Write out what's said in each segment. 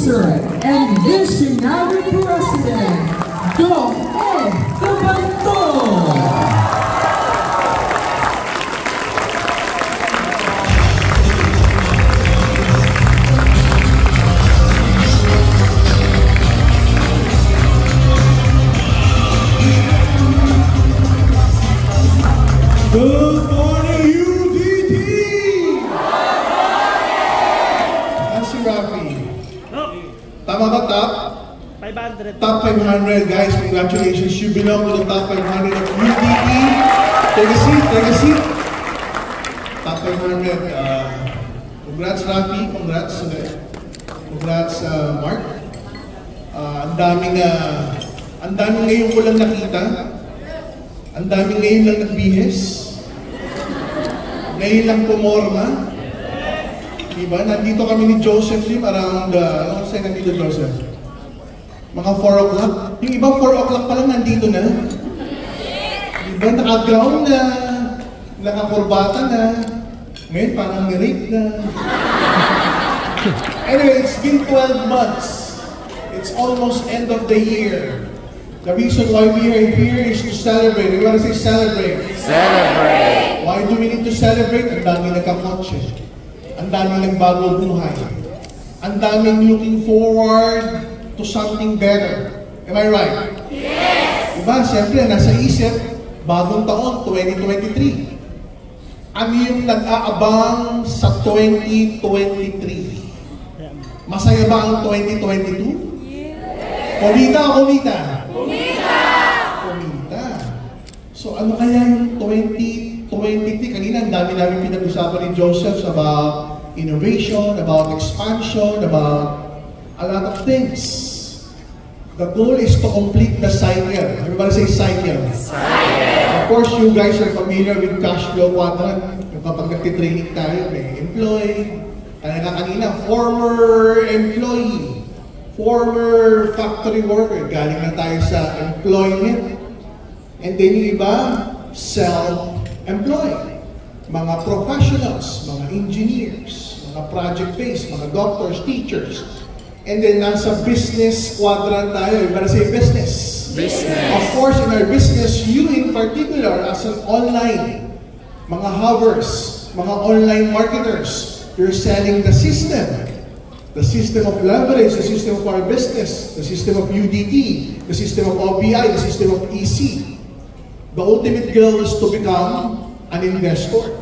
producer and visionary president, Dong Ed Cabantol. Good morning, UDT! Good morning! Si Rafi. Tama ba, Top? 500. Top 500, guys. Congratulations. You belong to the top 500 of UDT. Take a seat, take a seat. Top 500. Congrats, Rafi. Congrats, congrats, Mark. Ang daming ngayon ko lang nakita. Ang daming ngayon lang nagbihes. Ngayon lang pumorma. Diba? Nandito kami ni Joseph Lim around, ano kasi nandito Joseph? Mga 4 o'clock. Yung iba 4 o'clock pa lang nandito na. Diba? Naka-gown na. Naka-kurbata na. Ngayon parang ni-rape na. Anyway, it's been 12 months. It's almost end of the year. The reason why we are here is to celebrate. We want to say celebrate. Celebrate! Why do we need to celebrate? Ang daming nagkakotse. Ang daming nagbago buhay. Ang daming looking forward to something better. Am I right? Yes! Diba? Siyempre, nasa isip, bagong taon, 2023. Ano yung nag-aabang sa 2023? Masaya ba ang 2022? Yes! Kumita o kumita? Kumita. So ano kaya yung 2023? Kanina ang dami namin pinag-usapan ni Joseph about innovation, about expansion, about a lot of things. The goal is to complete the cycle. Everybody say cycle. Of course, you guys are familiar with cash flow quadrant. Kapag nagtitraining tayo, may employee. Kanina, former employee. Former factory worker, galing na tayo sa employment. And then yung iba, self-employed. Mga professionals, mga engineers, mga project-based, mga doctors, teachers. And then nasa business quadrant tayo, iba na say business. Business. Of course, in our business, you in particular, as an online, mga hovers, mga online marketers, you're selling the system. The system of leverage, the system of our business, the system of UDT, the system of OBI, the system of EC. The ultimate goal is to become an investor.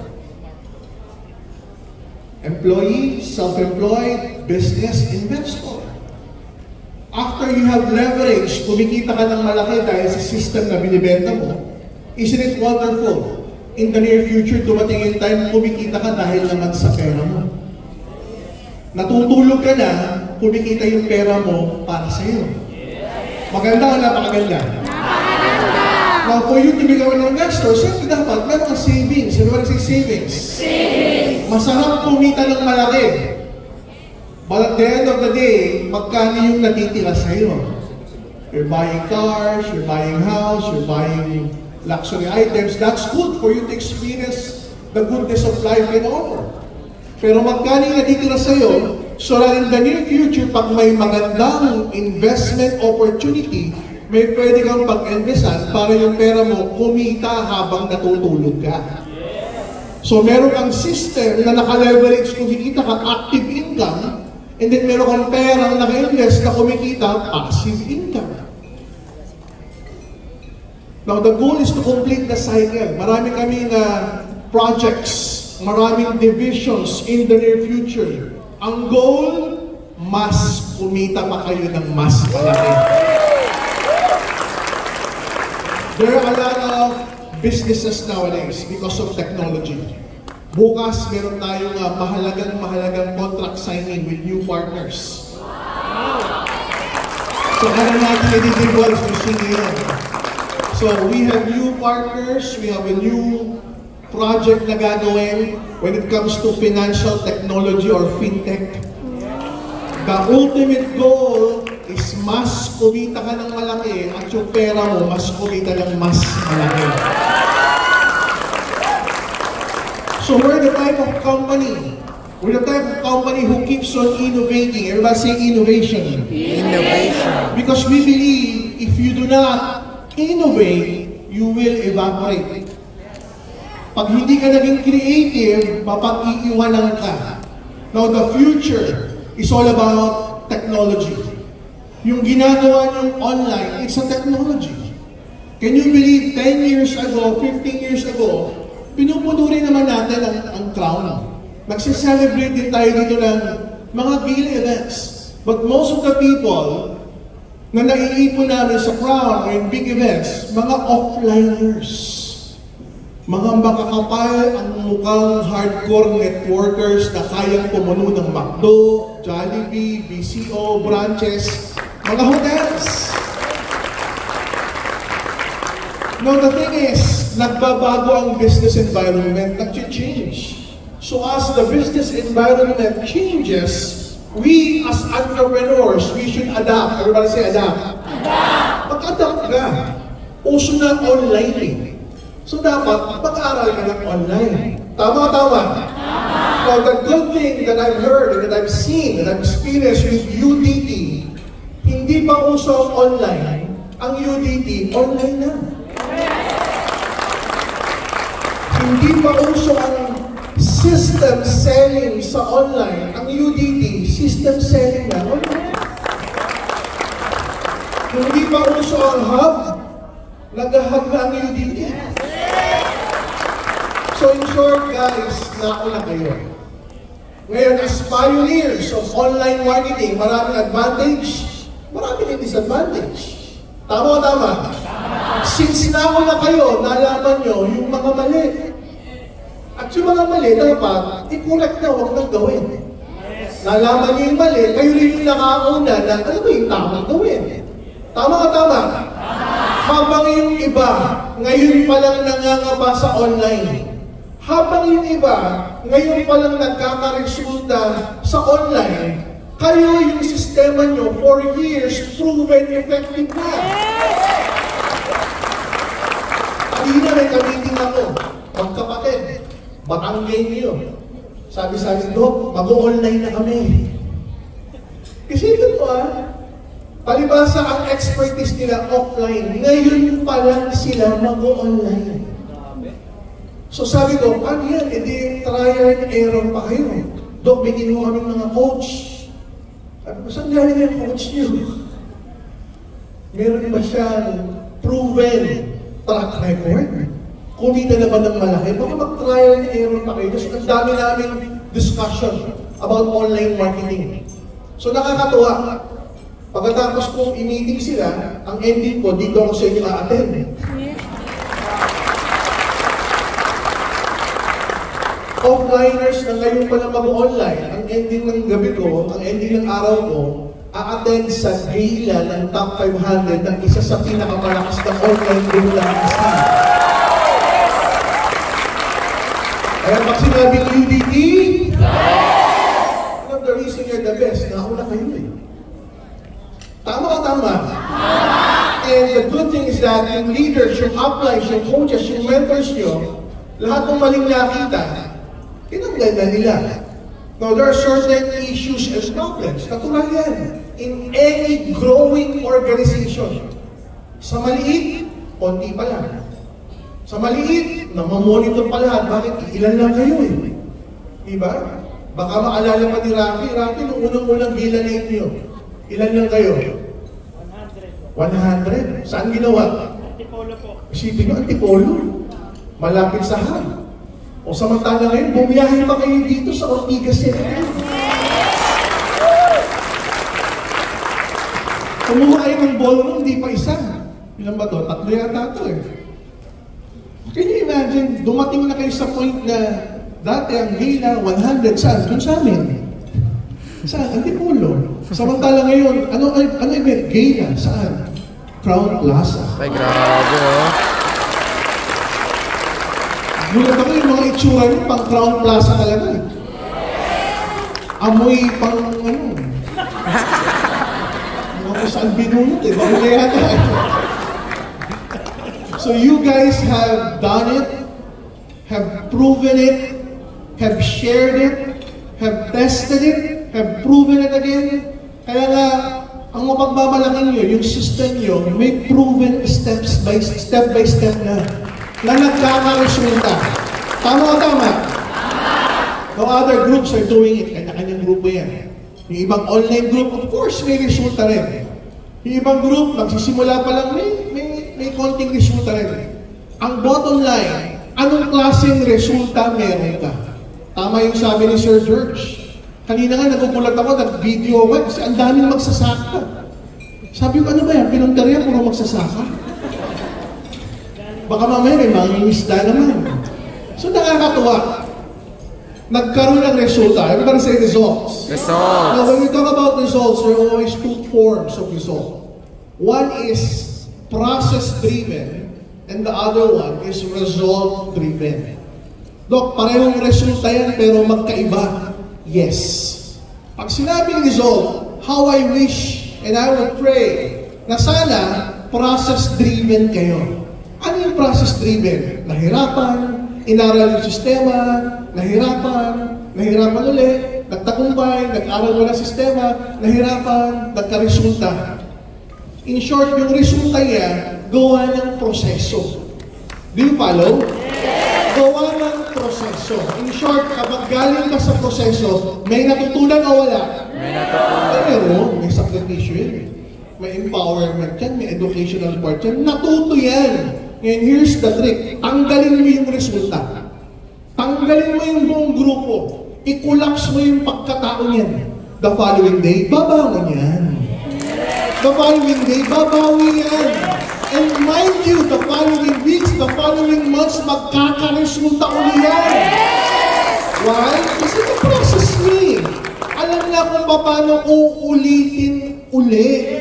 Employee, self-employed, business, investor. After you have leverage, kumikita ka ng malaki dahil sa system na binibenta mo, isn't it wonderful? In the near future, dumating yung time, kumikita ka dahil naman sa pera mo. Natutulog ka na, kumikita yung pera mo para sa iyo. Maganda o napakaganda? Napakaganda! Now, for you to become an investor, siyempre dapat meron kang savings. Everybody say savings. Savings! Masarap kumita ng malaki. But at the end of the day, magkano yung natitira sa iyo? You're buying cars, you're buying house, you're buying luxury items. That's good for you to experience the goodness of life can offer. Pero magkano yung natitira sa'yo, so that in the near future, pag may magandang investment opportunity, may pwede kang pag-investan para yung pera mo kumita habang natutulog ka. So meron kang system na naka-leverage, kumikita ka, active income, and then meron kang perang naka-invest na kumikita, passive income. Now the goal is to complete the cycle. Marami kami na projects, maraming divisions in the near future. Ang goal, mas kumita pa kayo ng mas malaki. There are a lot of businesses nowadays because of technology. Bukas, meron tayong mahalagang contract signing with new partners. So, ano natin i-divorce yun. So, we have new partners, we have a new project na gagawin when it comes to financial technology or fintech. The ultimate goal is mas kumita ka ng malaki at yung pera mo mas kumita ng mas malaki. So we're the type of company We're the type of company who keeps on innovating. Everybody say innovation. Innovation. Because we believe if you do not innovate, you will evaporate. Pag hindi ka naging creative, mapag-iiwanan ka. Now, the future is all about technology. Yung ginagawa niyong online, it's a technology. Can you believe 10 years ago, 15 years ago, pinupuno rin naman natin ang crown. Nagse-celebrate din tayo dito ng mga gala events. But most of the people na naiipon namin sa crown or in big events, mga offliners. Mga makakapal ang mukhang hardcore networkers na kayang pumuno ng McDo, Jollibee, BCO, branches, mga hotels. Now the thing is, nagbabago ang business environment, nag-change. So as the business environment changes, we as entrepreneurs, we should adapt. Everybody say adapt. Adapt. Pag-adapt ka, uso na online eh. So dapat, mag-aral ka ng online. Tama. Now the good thing that I've heard and that I've seen, that I've experienced with UDT, hindi pa uso ang online, ang UDT, online na. Hindi pa uso ang system selling sa online, ang UDT, system selling na online. Hindi pa uso ang hub, nag-hub na ang UDT. So in short guys, nauna kayo. Ngayon, as pioneers of online marketing, maraming advantage, maraming disadvantage. Tama. Since nauna kayo, nalaman nyo yung mga mali. At yung mga mali, dapat, i-correct na, huwag nang gawin. Nalaman nyo yung mali, kayo rin yung nakauna na, ano ba yung tamang gawin? Tama. Habang yung iba, ngayon pa lang nangangaba sa online. Habang yung iba, ngayon pa lang nagkakaresulta sa online, kayo yung sistema nyo, for years, proven effective na. Kanina may kamiting ako, magkapatid. Batanggay niyo. Sabi, Dok, mag-online na kami. Kasi ito palibasa ang expertise nila offline. Ngayon pa lang sila mag-online. So sabi ko, paano yan? Hindi trial and error pa kayo. Dok, may kinuha kami mga coach. Sabi ko, saan galing yung coach niyo? Meron ba siyang proven track record? Kumita na ba ng malaki? Baka mag-trial and error pa kayo. So, ang dami naming discussion about online marketing. So, nakakatuwa. Pagkatapos kong i-meeting sila, ang ending ko, dito ako sa inyo a-attend. Offliners na ngayon pa na mag-online, ang ending ng gabi ko, ang ending ng araw ko, a-attend sa gala ng top 500 ng isa sa pinakamalakas na online gala ng Steve. Kaya pag sinabing UDT, one of the reason you're the best, nauna kayo eh. Tama. And the good thing is that yung leaders, yung uplines, yung coaches, yung mentors nyo, lahat ng maling nakita, tinanggal na nila. Now, there are certain issues and problems. Natural yan. In any growing organization. Sa maliit, konti pa lang. Sa maliit, namamonitor pa lahat. Bakit? Ilan lang kayo eh. Diba? Baka maalala pa ni Rafi, nung unang-unang gila na inyo. Ilan lang kayo? 100. Saan ginawa? Antipolo po. Isipin nyo, Antipolo. Malapit sa hub. O samantala ngayon, bumiyahin pa kayo dito sa Ortigas City. Kumuha kayo ng ballroom, hindi pa isa. Ilan ba to? 3 yata ito eh. Can you imagine, dumating na kayo sa point na dati ang gala, 100, saan? Doon sa amin. Saan? Antipolo. Samantala ngayon, ano event? Gala, saan? Crown Plaza. Ay, grabe Gulat ako yung mga itsura nyo, pang Crown Plaza talaga. Amoy pang mga saan binunod eh. Bakit yata? So you guys have done it, have proven it, have shared it, have tested it, have proven it again. Kaya nga, ang mapagbabalaki nyo, yung system nyo, may proven step by step na nagkakaresulta. Tama o tama? No other groups are doing it. Kanya-kanyang grupo yan. Yung ibang online group, of course, may resulta rin. Yung ibang group, magsisimula pa lang, may konting resulta rin. Ang bottom line, anong klaseng resulta meron ka? Tama yung sabi ni Sir George. Kanina nga, nagugulat ako, nag-video ako, kasi ang daming magsasaka. Sabi ko, ano ba yan? Pinuntarya, puro magsasaka. Baka mamaya may mangingisda naman. So nakakatuwa. Nagkaroon ng resulta. Everybody say results. Results. Now, when we talk about results, there are always two forms of result. One is process-driven, and the other one is result-driven. Dok, parehong resulta yan, pero magkaiba. Yes. Pag sinabing result, how I wish and I would pray na sana process-driven kayo. Ano yung process-driven? Nahirapan, inaral yung sistema, nahirapan ulit, nagtagumpay, nag-aral mo ng sistema, nahirapan, nagka-resulta. In short, yung resulta niya, gawa ng proseso. Do you follow? Gawa ng proseso. In short, kapag galing ka sa proseso, may natutunan o wala? May natutunan. Pero, may sakripisyo yun. May empowerment yan, may educational part yan. Natuto yan. And here's the trick. Tanggalin mo yung resulta. Tanggalin mo yung buong grupo. I-collapse mo yung pagkatao niyan. The following day, babawi yan. The following day, babawi yan. And mind you, the following weeks, the following months, magkakaresulta uli yan. Why? Kasi the process niya. Alam na kung paano uulitin uli.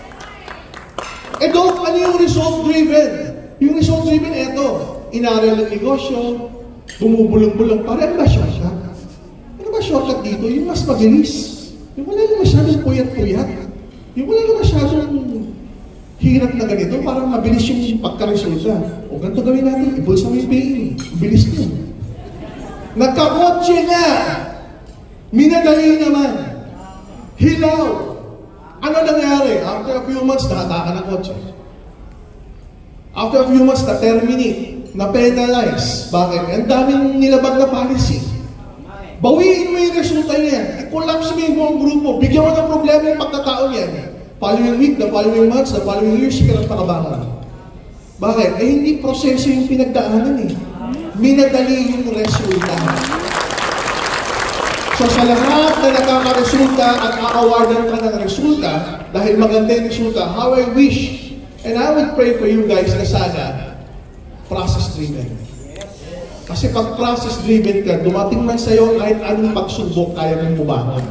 Eh Dok, ano yung result-driven? Yung result-driven, eto, inaral ng negosyo, bumubulong-bulong, parang ba shortcut? Ano ba shortcut dito? Yung mas mabilis. Yung wala na masyadong puyat-puyat. Yung wala na masyadong hirap na ganito, parang mabilis yung pagka-resulta. O ganito gawin natin, ibulsa mo yung pay. Bilis nyo. Nagkakotse na! Minadali naman! Hilaw! Ano nangyari? After a few months, nakataka ng kotse. After a few months, na-terminate, na-penalize. Bakit? Ang daming nilabag na policy. Bawiin mo yung resulta niya. I-collapse mo yung buong grupo. Bigyan mo ng problema yung pagkatao niya. Following week, the following months, the following years, ka ng pakabangan. Bakit? Eh, hindi proseso yung pinagdaanan eh. Minadali yung resulta. So sa lahat na nakaka-resulta at a-awardan ka ng resulta, dahil maganda yung resulta, how I wish and I would pray for you guys na sana process-driven. Kasi pag process-driven ka, dumating man sa'yo kahit anong pagsubok, kaya mong bumangon.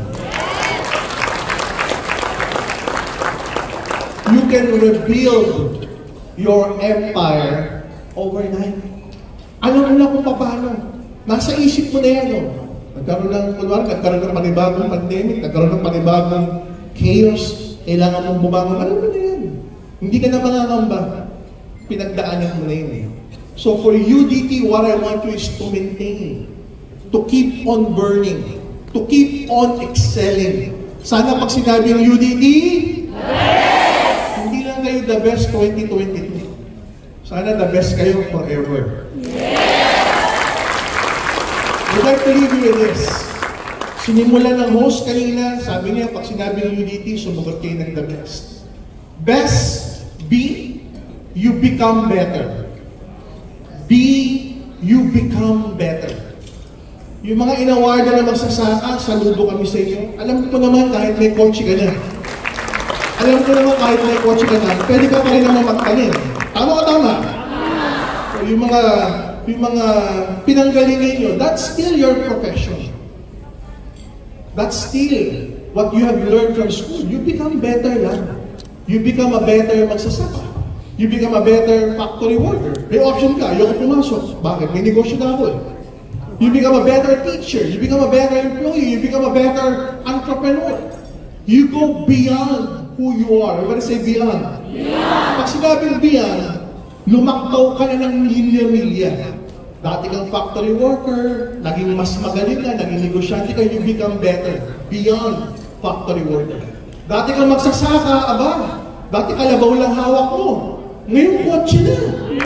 You can rebuild your empire overnight. Alam mo na kung paano. Nasa isip mo na yan, no? Nagkaroon ng panibagong pandemic, nagkaroon ng panibagong chaos, kailangan mong bumangon. Alam mo na yan. Hindi ka na mangangamba. Pinagdaanan mo na yun eh. So for UDT, what I want you is to maintain, to keep on burning, to keep on excelling. Sana pag sinabi ng UDT, yes! Hindi lang kayo the best 2022. Sana the best kayo forever. Yes! I'd like to leave you with this. Sinimulan ng host kanina, sabi niya, pag sinabi ng UDT, sumugot kayo ng the best. Best, be, you become better. Be, you become better. Yung mga inawarda na magsasaka, saludo kami sa inyo. Alam ko naman kahit may kotse ka na. Alam ko naman kahit may kotse ka na, pwede ka pa rin naman magtanim. Tama ka tama? So, yung mga pinanggalingan nyo, that's still your profession. That's still what you have learned from school. You become better lang. You become a better magsasaka. You become a better factory worker. May option ka, ayaw ka pumasok. Bakit? May negosyo na ako eh. You become a better teacher. You become a better employee. You become a better entrepreneur. You go beyond who you are. Everybody say beyond. Beyond. Pag sinabing beyond, lumaktaw ka na ng milya-milya. Dati kang factory worker, naging mas magaling ka, naging negosyante ka, you become better beyond factory worker. Dati kang magsasaka, aba, dati kalabaw lang hawak mo. Ngayon, kotse na.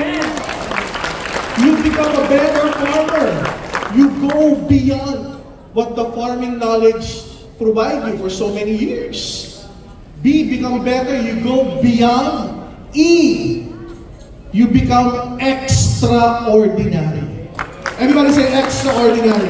You become a better farmer. You go beyond what the farming knowledge provide you for so many years. B, become better. You go beyond. E, you become extraordinary. Everybody say extraordinary.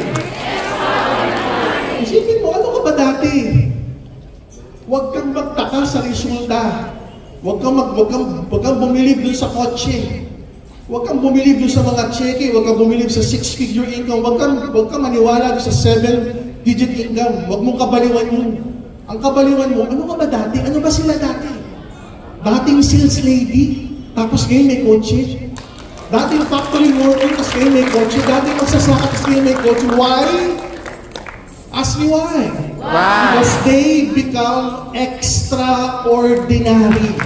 Isipin mo, ano ka ba dati? Huwag kang magtaka sa resulta. Huwag kang bumilib dun sa kotse. Huwag kang bumilib dun sa mga cheque. Huwag kang bumilib sa 6-figure income. Huwag kang maniwala dun sa 7-digit income. Huwag mong kabaliwan yun. Ang kabaliwan mo, ano ka ba dati? Ano ba sila dati? Dating sales lady, tapos ngayon may kotse. Dating factory worker, tapos ngayon may kotse. Dating magsasaka, tapos ngayon may kotse. Why? Ask me why. Why? Because they become extraordinary.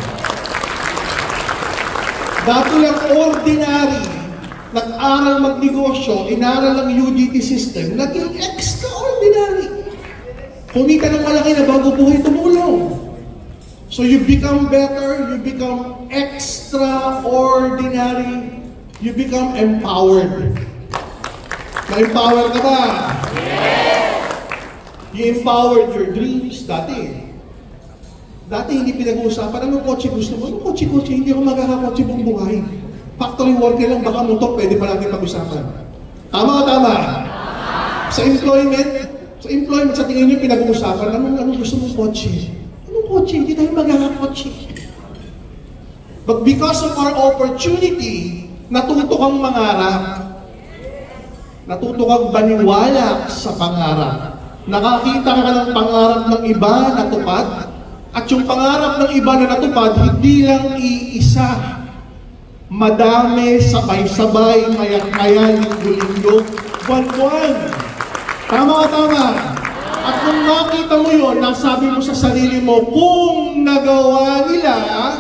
Dati lang ordinary, nag-aral magnegosyo, inaral ang UGT system, naging extraordinary. Kumita ng malaki na bago buhay tumulong. So you become better, you become extraordinary, you become empowered. Ma-empower ka ba? Yes! You empowered your dreams dati. Dati hindi pinag-uusapan, anong kotse gusto mo? Anong kotse-kotse? Hindi ako magkakakotse buong buhay. Factory worker lang, baka motor, pwede pa natin pag-usapan. Tama o tama? Sa employment, sa tingin nyo pinag-uusapan, anong gusto mong kotse? Anong kotse? Hindi tayo magkakakotse. But because of our opportunity, natuto kang mangarap. Natuto kang baniwala sa pangarap. Nakakita ka ng pangarap ng iba na tupad. At yung pangarap ng iba na natupad, hindi lang iisa. Madami, sabay-sabay, mayak-maya, linggo-linggo, buwan-buwan. Tama o tama? At kung makita mo yun, nasabi mo sa sarili mo, kung nagawa nila,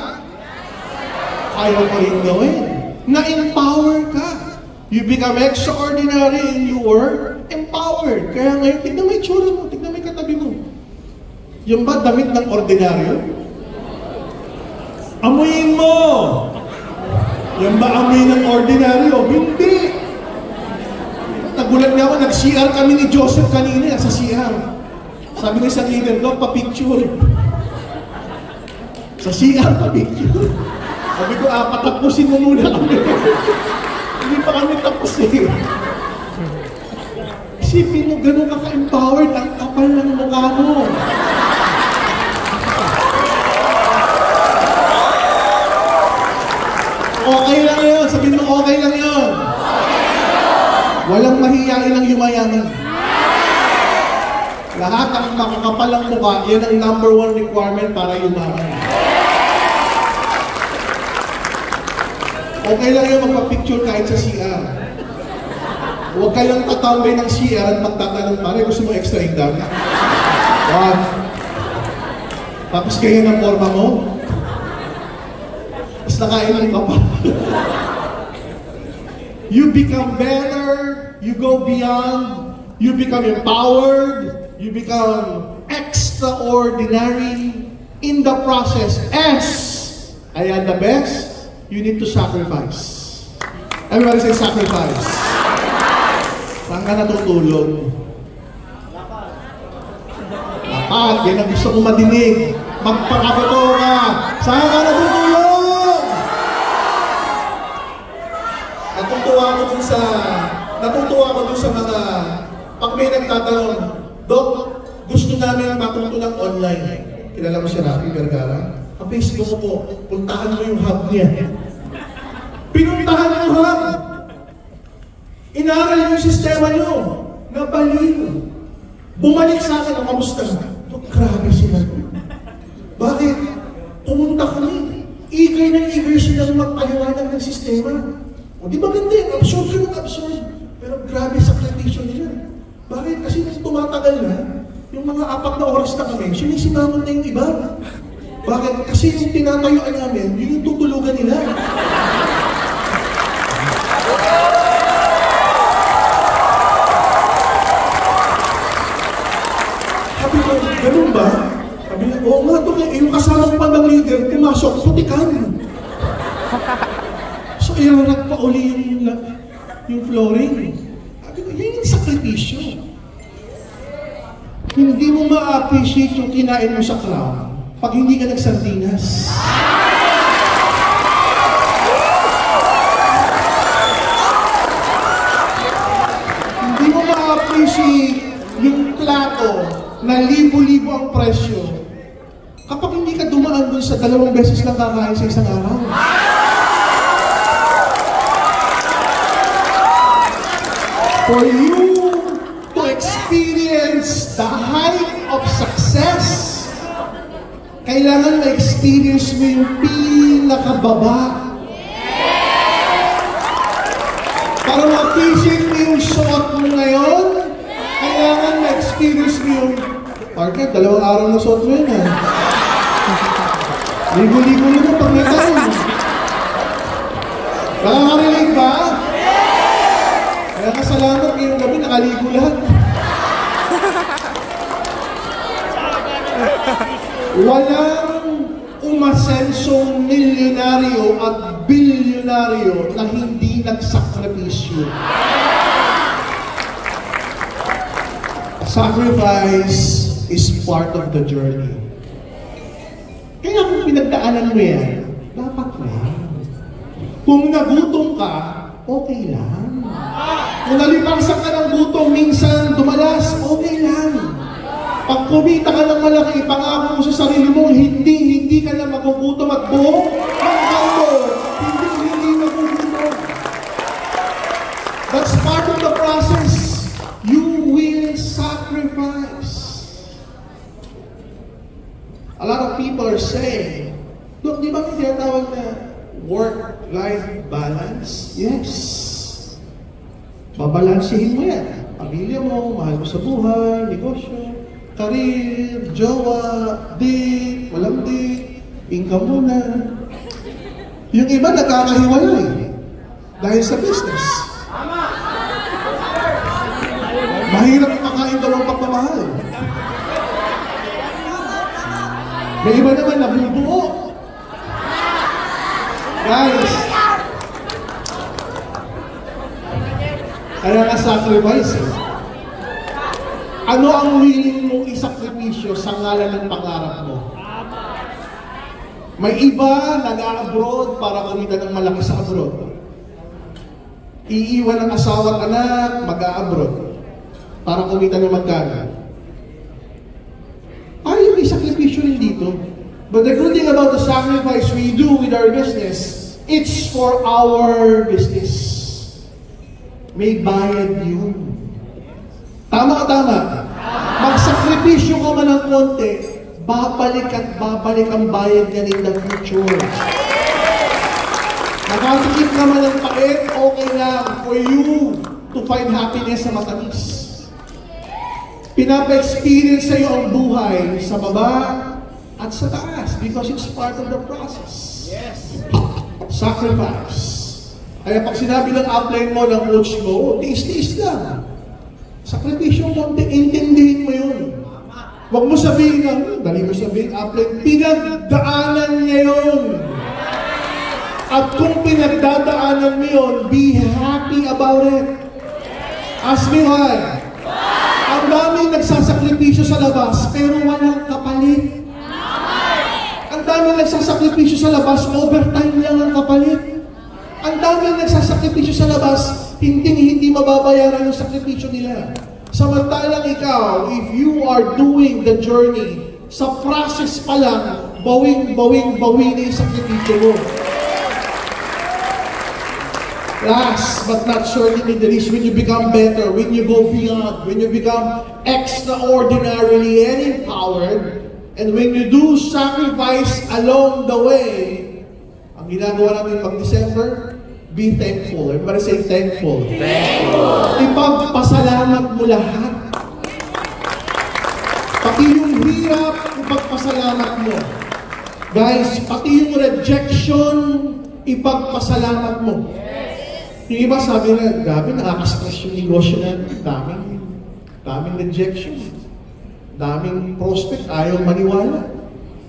ayaw ko rin gawin. Na-empower ka. You become extraordinary and you were empowered. Kaya ngayon, tignan mo yung tsura mo, tignan mo yung katabi mo. Yung ba damit ng ordinaryo? Amuyin mo! Yung ba amoy ng ordinaryo? Hindi! Nagulat nga ako, nag-CR kami ni Joseph kanina sa CR. Sabi ng isang leader, "Dok, pa-picture." Sa CR, pa-picture. Sabi ko, patapusin mo muna kami. Hindi pa kami tapos eh. Isipin mo, ganun ka ka-empowered, ang kapal ng mukha mo. Okay lang yun. Sabihin mo, okay lang yun. Walang mahihain ang yumayaman. Lahat ang makakapalang mukha, yan ang number 1 requirement para yumaman. Okay lang yun magpa-picture kahit sa CR. Huwag kayong tatambay ng CR at magtatanong, pare, gusto mo extra income? Wag. Tapos ganyan ang forma mo. Tapos nakainom ka pa. You become better, you go beyond, you become empowered, you become extraordinary. In the process, I am the best, you need to sacrifice. Everybody say sacrifice. Saan ka natutulog? Lapat, yan ang gusto ko madinig. Magpakabato ka. Saan ka natutulog? Natutuwa ko dun sa mga, pag may nagtatanong, "Dok, gusto namin matuto ng online." Kilala mo si Rafi Vergara? Ang Facebook ko po, puntahan mo yung hub niya. Pinuntahan yung hub. Inaral yung sistema nyo. Nabaliw. Bumalik sa akin, kamusta? Dok, grabe sila. Bakit? Pumunta kami. Eager na eager silang magpaliwanag ng sistema. O di ba ganda yun? Absorb ka ng absorb. Pero grabe sakripisyo nila. Bakit? Kasi nung tumatagal na, yung mga 4 na oras na kami, sinisimangon na yung iba. Bakit? Kasi yung tinatayuan namin, yun yung tutulugan nila. nga, yung kasama pa ng leader, pumasok, putikan. So, iranag pa uli yung flooring. Sabi ko, yan yung sakripisyo. Hindi mo ma-appreciate yung kinain mo sa Crown pag hindi ka nagsardinas. Hindi mo ma-appreciate yung plato na libo-libo ang presyo kapag hindi ka dumaan dun sa 2 beses lang kakain sa isang araw. For you to experience the height of success, kailangan ma-experience mo yung pinakababa. Para ma-appreciate mo yung suot mo ngayon, kailangan ma-experience mo yung partner, 2 araw na suot mo yun, ha? Ligo-ligo naman pag may taon. Nakaka-relate ba? Kaya kasalamat ngayong gabi, nakaligo lahat. Walang umasensong milyonaryo at bilyonaryo na hindi nagsakripisyo. Sacrifice is part of the journey. Kaya kung pinagdaanan mo yan, dapat lang. Kung nagutom ka, okay lang. Kung nalipaksan ka ng gutom, minsan dumalas, okay lang. Pag kumita ka ng malaki, pangako mo sa sarili mo, hindi ka na magugutom at buong hanggang mo, hindi magugutom. That's part of the process. You will sacrifice. A lot of people are saying, look, di ba may tinatawag na work-life balance? Yes. Babalansihin mo yan. Pamilya mo, mahal mo sa buhay, negosyo, career, jowa, date, walang date, income muna. Yung iba nagkakahiwalay dahil sa business. Mahirap makain daw ang pagmamahal. May iba naman nabubuo. Guys, kaya ka-sacrifice eh. Ano ang willing mong isakripisyo sa ngalan ng pangarap mo? May iba nag-a-abroad para kumita ng malaki sa abroad. Iiwan ang asawa at anak, mag-a-abroad para kumita ng magkano. Ayaw may sakripisyo rin dito. But the good thing about the sacrifice we do with our business, it's for our business. May bayad yun. Tama o tama? Magsakripisyo ka man ng konti, babalik at babalik ang bayad niya in the future. Nakatikim ka man ng pait, okay lang for you to find happiness sa matamis. Pinapa-experience sa'yo ang buhay sa baba at sa taas because it's part of the process. Yes. Sacrifice. Kaya pag sinabi ng upline mo, ng coach mo, tiis-tiis lang. Sakripisyo konti, intindihin mo yun. Huwag mo sabihin na, dali mo sabihin, upline, pinagdaanan niya yun. At kung pinagdadaanan mo yun, be happy about it. Ask me why. Ang daming nagsasakripisyo sa labas, pero walang kapalit. Ang daming nagsasakripisyo sa labas, overtime lang ang kapalit. Ang daming nagsasakripisyo sa labas, hindi mababayaran yung sakripisyo nila. Samantalang ikaw, if you are doing the journey, sa process pa lang, bawing na yung sakripisyo mo. Last but not certainly the least, when you become better, when you go beyond, when you become extraordinarily and empowered, and when you do sacrifice along the way, ang ginagawa namin pag-December, be thankful. Everybody say thankful. Thankful. Ipagpasalamat mo lahat. Pati yung hirap, ipagpasalamat mo. Guys, pati yung rejection, ipagpasalamat mo. Yung iba sabi na, grabe, nakaka-stress yung negosyo na, daming rejection. Daming prospect, ayaw maniwala.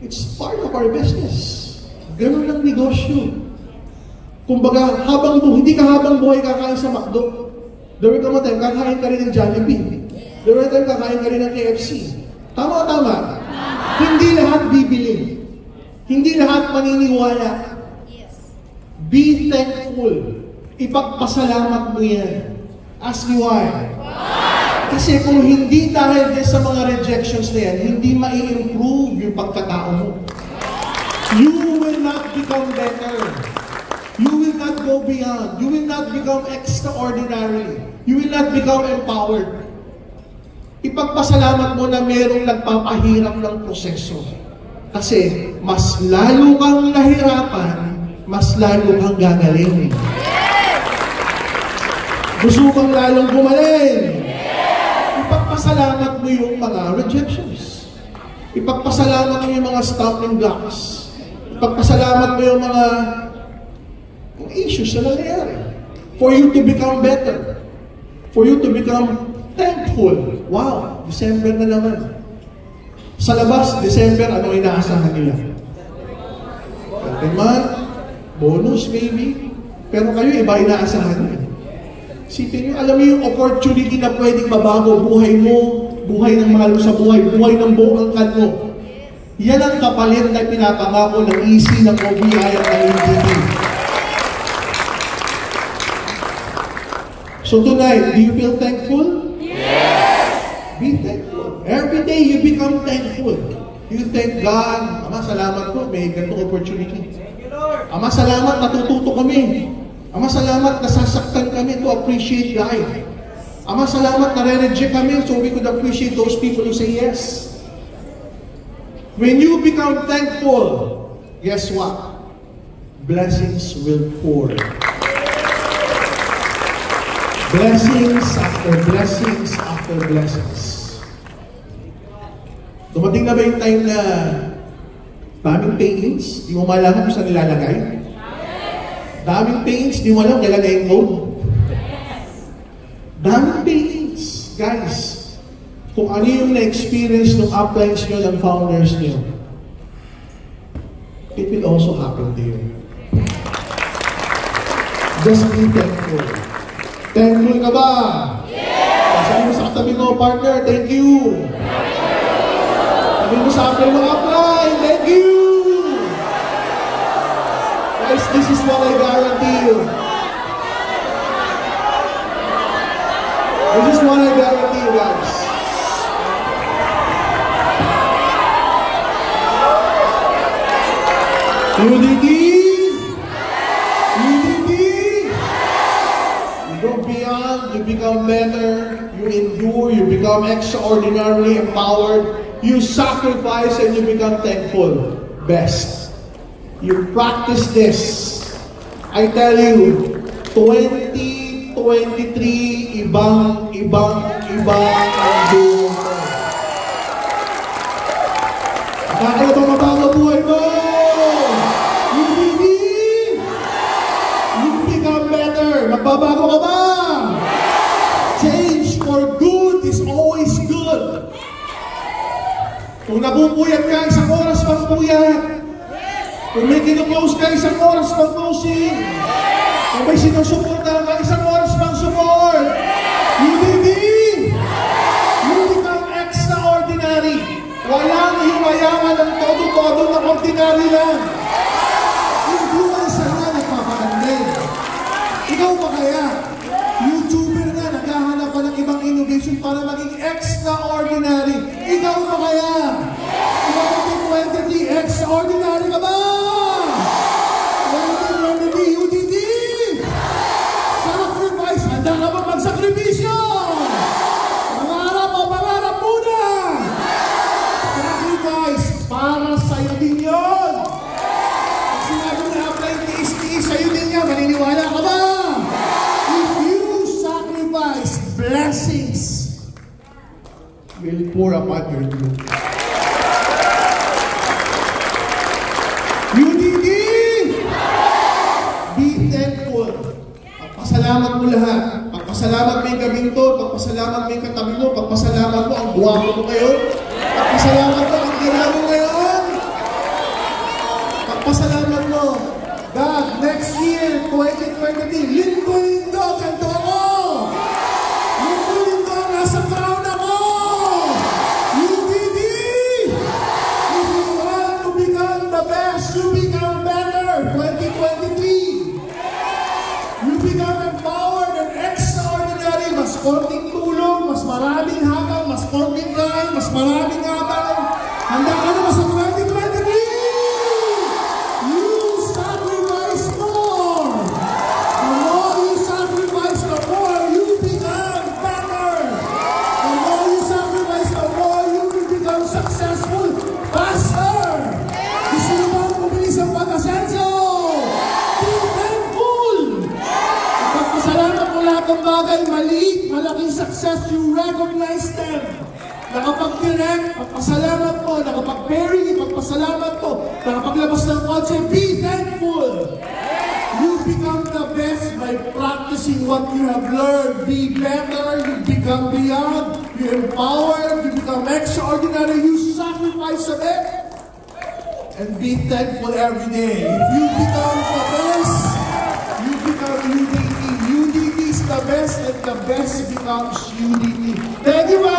It's part of our business. Ganun ang negosyo. Kumbaga, hindi ka habang buhay kakain sa McDo. There will come a time, kakain ka rin ng Jollibee. There will come a time, kakain ka rin ng KFC. Tama. Hindi lahat bibili. Hindi lahat maniniwala. Be thankful. Ipagpasalamat mo yan. Ask me why. Kasi kung hindi dahil din sa mga rejections na yan, hindi mai-improve yung pagkatao mo. You will not become better. You will not go beyond. You will not become extraordinary. You will not become empowered. Ipagpasalamat mo na merong nagpapahirap ng proseso. Kasi mas lalo kang nahirapan, mas lalo kang gagaling. Gusto kang lalong gumaling. Ipagpasalamat mo yung mga rejections. Ipagpasalamat mo yung mga stumbling blocks. Ipagpasalamat mo yung mga issues na nangyayari. For you to become better. For you to become thankful. Wow, December na naman. Sa labas, December, ano inaasahan nila? Month, bonus maybe. Pero kayo, iba inaasahan nyo. Sipin nyo, alam mo yung opportunity na pwedeng mabago buhay mo, buhay ng mahal mo sa buhay, buhay ng buong angkan mo. Yan ang kapalit na pinapangako ng EC ng OBI at ng UDD. So tonight, do you feel thankful? Yes! Be thankful. Every day you become thankful. You thank God. Ama, salamat po, may ganitong opportunity. Ama, salamat, natututo kami. Ama, salamat, nasasaktan kami to appreciate life. Ama, salamat, nare-reject kami so we could appreciate those people who say yes. When you become thankful, guess what? Blessings will pour. Blessings after blessings after blessings. Dumating na ba yung time na daming pains, di mo malaman kung saan nilalagay? Daming pains, di mo alam kailan na yung load? Daming pains, guys. Kung ano yung na-experience ng uplines nyo, ng founders nyo, it will also happen to you. Just be thankful. Thankful ka ba? Yes! Sabi mo sa katabi mo, partner, thank you. Sabi mo sa upline mo, upline, thank you. Guys, this is what I guarantee you. This is what I guarantee you, guys. UDD! UDD! You go beyond, you become better, you endure, you become extraordinarily empowered, you sacrifice and you become thankful. Best. You practice this. I tell you, 2023, ibang ang buhay mo. Bakit ito mabago buhay mo? Magbabago ka ba? Change for good is always good. Kung nabupuyat ka, isang oras pang puyat. Kung may kinu-close ka, isang oras pang closing. Kung may sinusuporta ka, isang oras pang support. UDD! You become extraordinary. Walang himayaman ng todo-todo na ordinary lang. Influence na nagpapakandil. Ikaw ba kaya? YouTuber na, naghahanap pa ng ibang innovation para maging extraordinary. Ikaw ba kaya? Ikaw ba 2023, extraordinary ka ba? 2023, UDD! Sacrifice! Handa ka ba magsakripisyo? Pangarap o pangarap muna! Sacrifice! Para sa'yo din yun! Pag sinabi na apply tiis-tiis sa'yo din yan, maniniwala ka ba? Blessings will pour upon your group. UDD! Be thankful. Pagpasalamat mo lahat. Pagpasalamat mo yung gabing to, pagpasalamat mo yung katabi mo, pagpasalamat mo ang buwako mo ngayon, pagpasalamat mo ang ginawa mo ngayon, success, you recognize them. Nakapag-direct, pagpasalamat mo. Nakapag-pairing, pagpasalamat mo. Nakapaglabas ng kotse, be thankful. You become the best by practicing what you have learned. Be better, you become beyond, you empower, you become extraordinary, you sacrifice a bit. And be thankful every day. If you become the best, you become UDT. UDT is the best and the best becomes UDT. Thank you.